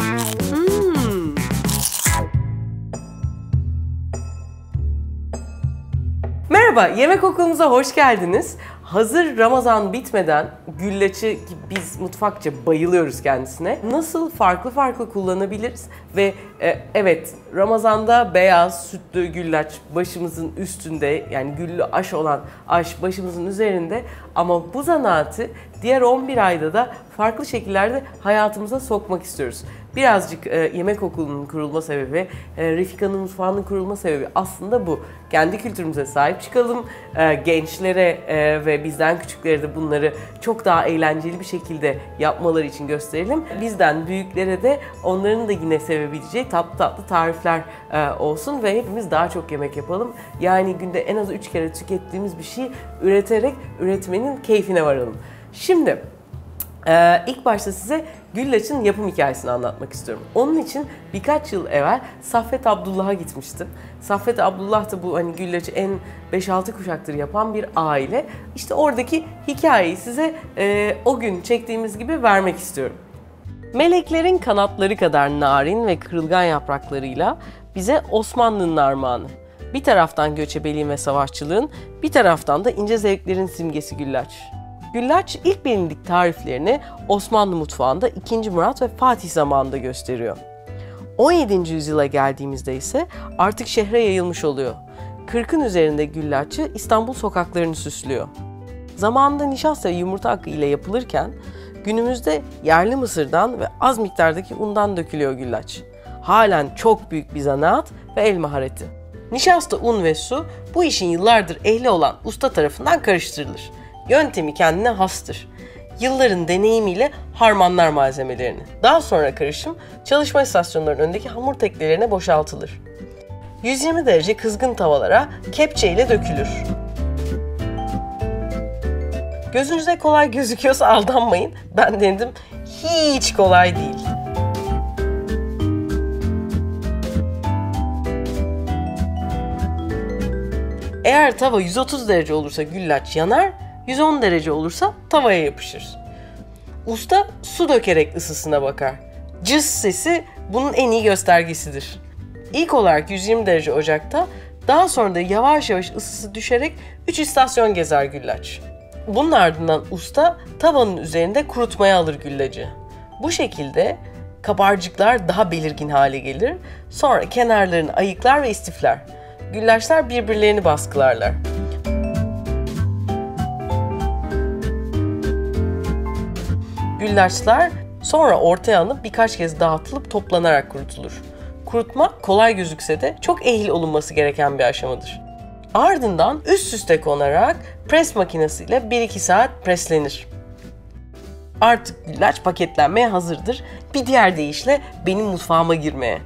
Merhaba, yemek okulumuza hoş geldiniz. Hazır Ramazan bitmeden güllaçı, biz mutfakça bayılıyoruz kendisine, nasıl farklı kullanabiliriz? Ve evet, Ramazan'da beyaz sütlü güllaç başımızın üstünde, yani güllü aş olan aş başımızın üzerinde, ama bu zanaatı diğer 11 ayda da farklı şekillerde hayatımıza sokmak istiyoruz. Birazcık yemek okulunun kurulma sebebi, Refika'nın mutfağının kurulma sebebi aslında bu. Kendi kültürümüze sahip çıkalım, gençlere ve bizden küçüklere de bunları çok daha eğlenceli bir şekilde yapmaları için gösterelim. Bizden büyüklere de onların da yine sevebileceği tatlı tarifler olsun ve hepimiz daha çok yemek yapalım. Yani günde en az 3 kere tükettiğimiz bir şey üreterek üretmenin keyfine varalım. Şimdi ilk başta size güllaçın yapım hikayesini anlatmak istiyorum. Onun için birkaç yıl evvel Saffet Abdullah'a gitmiştim. Saffet Abdullah da bu hani güllaçı en 5-6 kuşaktır yapan bir aile. İşte oradaki hikayeyi size o gün çektiğimiz gibi vermek istiyorum. Meleklerin kanatları kadar narin ve kırılgan yapraklarıyla bize Osmanlı'nın armağanı. Bir taraftan göçebeliğin ve savaşçılığın, bir taraftan da ince zevklerin simgesi güllaç. Güllaç ilk bilindik tariflerini Osmanlı mutfağında 2. Murat ve Fatih zamanında gösteriyor. 17. yüzyıla geldiğimizde ise artık şehre yayılmış oluyor. 40'ın üzerinde güllaççı İstanbul sokaklarını süslüyor. Zamanında nişasta ve yumurta akı ile yapılırken günümüzde yerli mısırdan ve az miktardaki undan dökülüyor güllaç. Halen çok büyük bir zanaat ve el mahareti. Nişasta, un ve su bu işin yıllardır ehli olan usta tarafından karıştırılır. Yöntemi kendine hastır. Yılların deneyimiyle harmanlar malzemelerini. Daha sonra karışım çalışma istasyonlarının önündeki hamur teknelerine boşaltılır. 120 derece kızgın tavalara kepçe ile dökülür. Gözünüze kolay gözüküyorsa aldanmayın. Ben denedim, hiç kolay değil. Eğer tava 130 derece olursa güllaç yanar, 110 derece olursa tavaya yapışır. Usta su dökerek ısısına bakar. Cız sesi bunun en iyi göstergesidir. İlk olarak 120 derece ocakta, daha sonra da yavaş ısısı düşerek 3 istasyon gezer güllaç. Bunun ardından usta tavanın üzerinde kurutmaya alır güllacı. Bu şekilde kabarcıklar daha belirgin hale gelir. Sonra kenarlarını ayıklar ve istifler. Güllaçlar birbirlerini baskılarlar. Güllaçlar sonra ortaya alınıp birkaç kez dağıtılıp toplanarak kurutulur. Kurutma kolay gözükse de çok ehil olunması gereken bir aşamadır. Ardından üst üste konarak pres makinesiyle 1-2 saat preslenir. Artık güllaç paketlenmeye hazırdır. Bir diğer deyişle benim mutfağıma girmeye.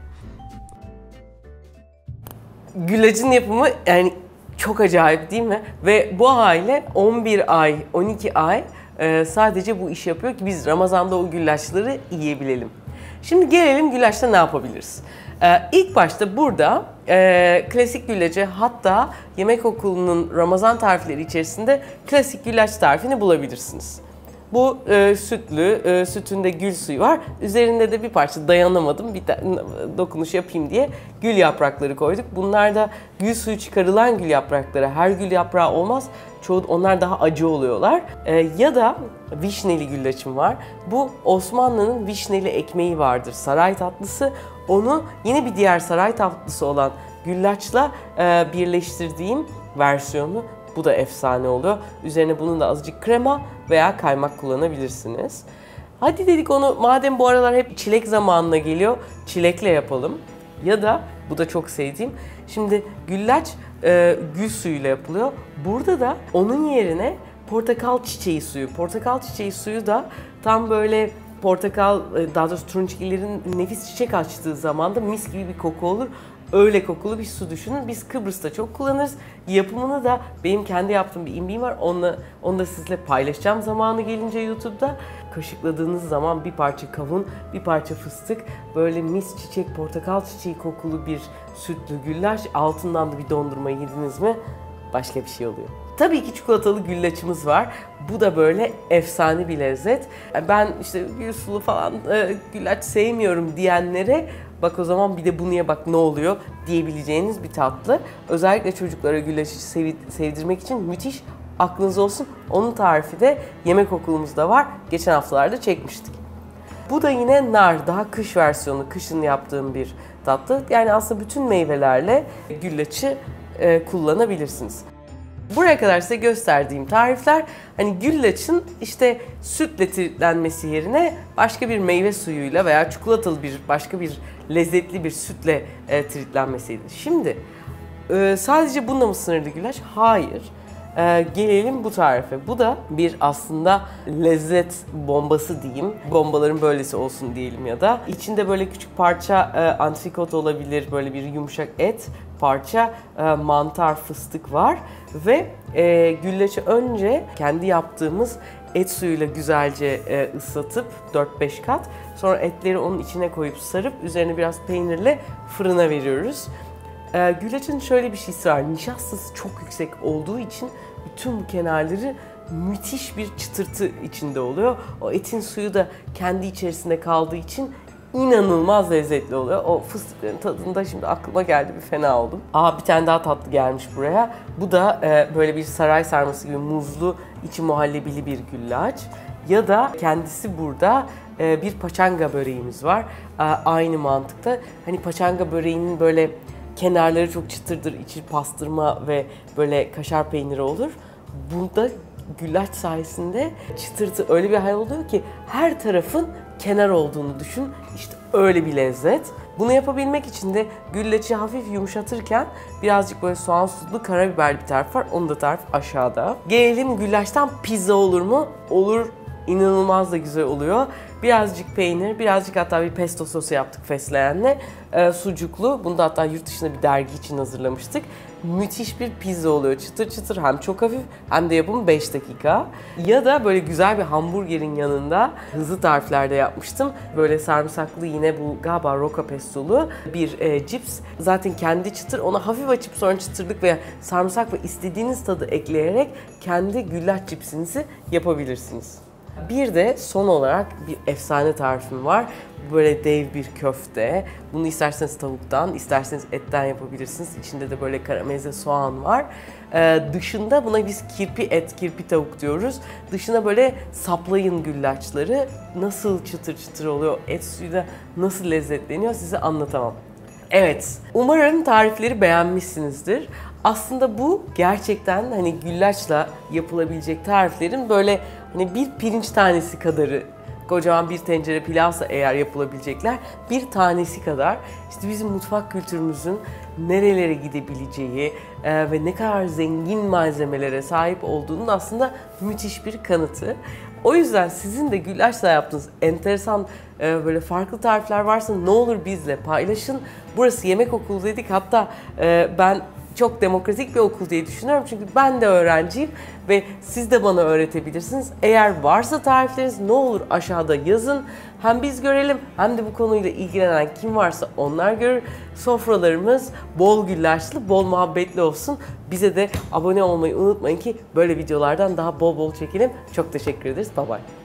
Güllacın yapımı yani çok acayip değil mi? Ve bu aile 11 ay, 12 ay sadece bu işi yapıyor ki biz Ramazan'da o güllaçları yiyebilelim. Şimdi gelelim güllaçta ne yapabiliriz? İlk başta burada klasik güllacı, hatta yemek okulunun Ramazan tarifleri içerisinde klasik güllaç tarifini bulabilirsiniz. Bu sütlü, sütünde gül suyu var. Üzerinde de bir parça dayanamadım, bir dokunuş yapayım diye gül yaprakları koyduk. Bunlar da gül suyu çıkarılan gül yaprakları. Her gül yaprağı olmaz. Onlar daha acı oluyorlar. Ya da vişneli güllaçım var. Bu Osmanlı'nın vişneli ekmeği vardır. Saray tatlısı. Onu yine bir diğer saray tatlısı olan güllaçla birleştirdiğim versiyonu. Bu da efsane oluyor. Üzerine bunun da azıcık krema veya kaymak kullanabilirsiniz. Hadi dedik onu, madem bu aralar hep çilek zamanına geliyor, çilekle yapalım. Ya da, bu da çok sevdiğim, şimdi güllaç gül suyuyla yapılıyor. Burada da onun yerine portakal çiçeği suyu. Portakal çiçeği suyu da tam böyle portakal, daha doğrusu turunçgillerin nefis çiçek açtığı zamanda mis gibi bir koku olur. Öyle kokulu bir su düşünün. Biz Kıbrıs'ta çok kullanırız. Yapımını da benim kendi yaptığım bir imbiğim var. Onu da sizle paylaşacağım zamanı gelince YouTube'da. Kaşıkladığınız zaman bir parça kavun, bir parça fıstık, böyle mis çiçek, portakal çiçeği kokulu bir sütlü güllaç, altından da bir dondurma yediniz mi başka bir şey oluyor. Tabii ki çikolatalı güllaçımız var. Bu da böyle efsane bir lezzet. Ben işte gül sulu falan güllaç sevmiyorum diyenlere bak o zaman bir de bunu ye bak ne oluyor diyebileceğiniz bir tatlı. Özellikle çocuklara güllaçı sevdirmek için müthiş, aklınız olsun. Onun tarifi de yemek okulumuzda var. Geçen haftalarda çekmiştik. Bu da yine nar, daha kış versiyonu, kışın yaptığım bir tatlı. Yani aslında bütün meyvelerle güllaçı kullanabilirsiniz. Buraya kadar size gösterdiğim tarifler hani güllaçın işte sütle tritlenmesi yerine başka bir meyve suyuyla veya çikolatalı başka bir lezzetli bir sütle tritlenmesiydi. Şimdi sadece bununla mı sınırlı güllaç? Hayır. Gelelim bu tarife. Bu da bir aslında lezzet bombası diyeyim. Bombaların böylesi olsun diyelim ya da. İçinde böyle küçük parça antrikot olabilir, böyle bir yumuşak et, parça mantar, fıstık var. Ve güllaçı önce kendi yaptığımız et suyuyla güzelce ıslatıp 4-5 kat. Sonra etleri onun içine koyup sarıp üzerine biraz peynirle fırına veriyoruz. Güllaçın şöyle bir şeysi var, nişastası çok yüksek olduğu için bütün kenarları müthiş bir çıtırtı içinde oluyor. O etin suyu da kendi içerisinde kaldığı için inanılmaz lezzetli oluyor. O fıstıkların tadında şimdi aklıma geldi, bir fena oldum. Bir tane daha tatlı gelmiş buraya. Bu da böyle bir saray sarması gibi muzlu, içi muhallebili bir güllaç. Ya da kendisi burada bir paçanga böreğimiz var. Aynı mantıkta. Hani paçanga böreğinin böyle kenarları çok çıtırdır, içi pastırma ve böyle kaşar peyniri olur. Burada güllaç sayesinde çıtırtı öyle bir hal oluyor ki her tarafın kenar olduğunu düşün. İşte öyle bir lezzet. Bunu yapabilmek için de güllaçı hafif yumuşatırken birazcık böyle soğan, soslu, karabiberli bir tarif var. Onun da tarifi aşağıda. Gelelim güllaçtan pizza olur mu? Olur. İnanılmaz da güzel oluyor. Birazcık peynir, birazcık hatta bir pesto sosu yaptık fesleğenle. Sucuklu. Bunu da hatta yurt dışında bir dergi için hazırlamıştık. Müthiş bir pizza oluyor. Çıtır çıtır, hem çok hafif hem de yapımı 5 dakika. Ya da böyle güzel bir hamburgerin yanında hızlı tariflerde yapmıştım. Böyle sarımsaklı, yine bu galiba roka pestolu bir cips. Zaten kendi çıtır, onu hafif açıp sonra çıtırlık veya sarımsak ve istediğiniz tadı ekleyerek kendi güllaç cipsinizi yapabilirsiniz. Bir de son olarak bir efsane tarifim var. Böyle dev bir köfte. Bunu isterseniz tavuktan, isterseniz etten yapabilirsiniz. İçinde de böyle karamelize soğan var. Dışında buna biz kirpi et, kirpi tavuk diyoruz. Dışına böyle saplayın güllaçları. Nasıl çıtır çıtır oluyor, et suyu da nasıl lezzetleniyor size anlatamam. Evet, umarım tarifleri beğenmişsinizdir. Aslında bu gerçekten hani güllaçla yapılabilecek tariflerin böyle hani bir pirinç tanesi kadarı, kocaman bir tencere pilavsa eğer yapılabilecekler bir tanesi kadar işte bizim mutfak kültürümüzün nerelere gidebileceği ve ne kadar zengin malzemelere sahip olduğunun aslında müthiş bir kanıtı. O yüzden sizin de güllaçla yaptığınız enteresan böyle farklı tarifler varsa ne olur bizle paylaşın. Burası yemek okulu dedik, hatta ben çok demokratik bir okul diye düşünüyorum çünkü ben de öğrenciyim ve siz de bana öğretebilirsiniz. Eğer varsa tarifleriniz ne olur aşağıda yazın. Hem biz görelim hem de bu konuyla ilgilenen kim varsa onlar görür. Sofralarımız bol güllaçlı, bol muhabbetli olsun. Bize de abone olmayı unutmayın ki böyle videolardan daha bol bol çekelim. Çok teşekkür ederiz. Bye bye.